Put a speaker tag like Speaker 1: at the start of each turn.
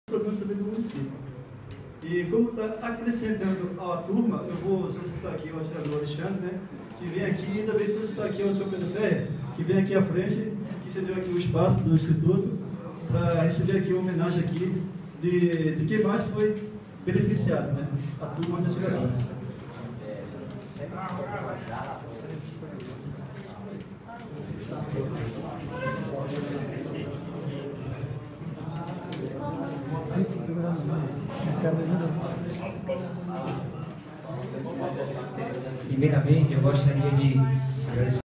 Speaker 1: problemas também do município. E como está acrescentando a turma, eu vou solicitar aqui ao vereador Alexandre, né, que vem aqui, e também solicitar aqui ao senhor Pedro Ferreira, que vem aqui à frente, que cedeu aqui o espaço do Instituto, para receber aqui uma homenagem aqui de quem mais foi beneficiado, né, a turma das atiradores.
Speaker 2: Primeiramente, eu gostaria de agradecer